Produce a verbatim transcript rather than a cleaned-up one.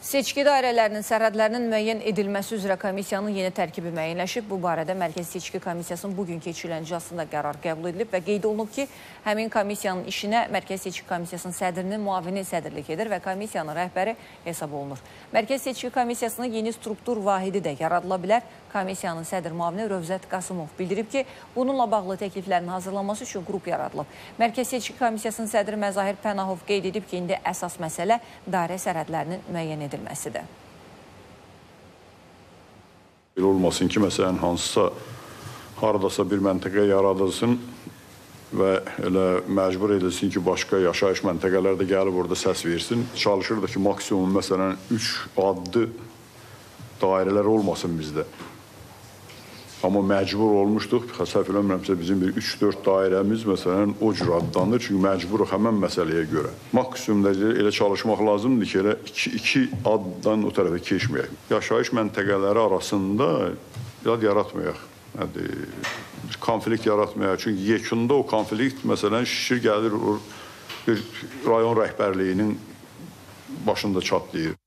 Seçki dairələrinin sərhədlərinin müəyyən edilməsi üzrə komissiyanın yeni tərkibi müəyyənləşib. Bu barədə Mərkəzi Seçki Komissiyasının bugün keçirilən iclasında qərar qəbul edilib və qeyd olunub ki, həmin komissiyanın işinə Mərkəzi Seçki Komissiyasının sədrinin müavini sədrlik edir və komissiyanın rəhbəri hesab olunur. Mərkəzi Seçki Komissiyasının yeni struktur vahidi də yaradıla bilər. Komissiyanın sədr müavini Rövzət Qasımov bildirib ki, bununla bağlı təkliflərin hazırlanması üçün qrup yaradılıb. Mərkəzi Seçki Komissiyasının sədri Məzahir Pənahov qeyd edib ki, indi əsas məsələ dairə sərhədlərinin müəyyən edilməsidir. Belə olmasın ki, məsələn, hansısa haradasa bir məntəqə yaradılsın və elə məcbur edilsin ki, başqa yaşayış məntəqələrdə gəlib orada səs versin. Çalışır da ki, maksimum məsələn üç adlı dairələr olmasın bizdə. Amma məcbur olmuşduq, səhv eləmirəmsə bizim bir üç dörd dairəmiz məsələn o cür adlanır. Çünki məcburuq həmən məsələyə görə. Maksimum dərəcədə elə çalışmaq lazımdır ki, elə iki, iki addan o tərəfə keçməyək. Yaşayış məntəqələri arasında yad yaratmayaq. Yəni, bir konflikt yaratmayaq. Çünki yekunda o konflikt məsələn şişir gəlir bir rayon rəhbərliyinin başında çatlayır.